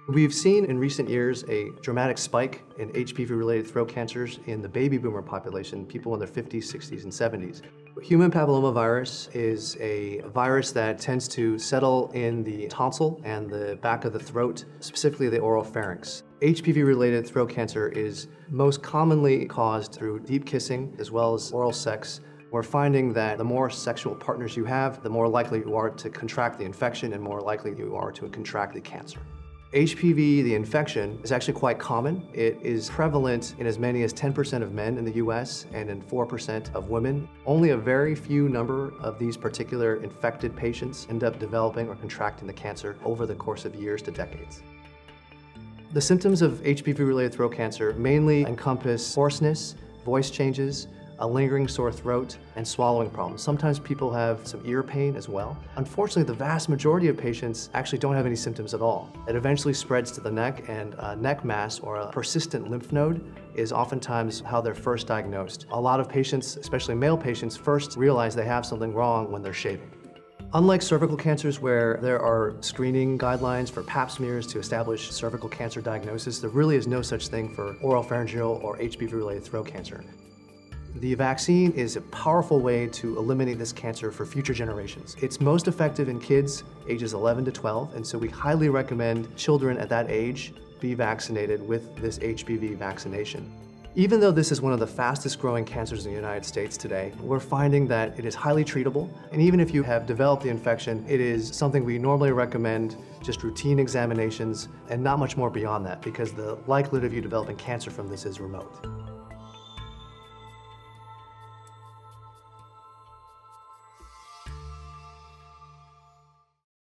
We've seen in recent years a dramatic spike in HPV-related throat cancers in the baby boomer population, people in their 50s, 60s, and 70s. Human papillomavirus is a virus that tends to settle in the tonsil and the back of the throat, specifically the oral pharynx. HPV-related throat cancer is most commonly caused through deep kissing as well as oral sex. We're finding that the more sexual partners you have, the more likely you are to contract the infection and more likely you are to contract the cancer. HPV, the infection, is actually quite common. It is prevalent in as many as 10% of men in the US and in 4% of women. Only a very few number of these particular infected patients end up developing or contracting the cancer over the course of years to decades. The symptoms of HPV-related throat cancer mainly encompass hoarseness, voice changes, a lingering sore throat, and swallowing problems. Sometimes people have some ear pain as well. Unfortunately, the vast majority of patients actually don't have any symptoms at all. It eventually spreads to the neck, and a neck mass or a persistent lymph node is oftentimes how they're first diagnosed. A lot of patients, especially male patients, first realize they have something wrong when they're shaving. Unlike cervical cancers where there are screening guidelines for pap smears to establish cervical cancer diagnosis, there really is no such thing for oropharyngeal or HPV-related throat cancer. The vaccine is a powerful way to eliminate this cancer for future generations. It's most effective in kids ages 11 to 12, and so we highly recommend children at that age be vaccinated with this HPV vaccination. Even though this is one of the fastest growing cancers in the United States today, we're finding that it is highly treatable, and even if you have developed the infection, it is something we normally recommend just routine examinations and not much more beyond that because the likelihood of you developing cancer from this is remote.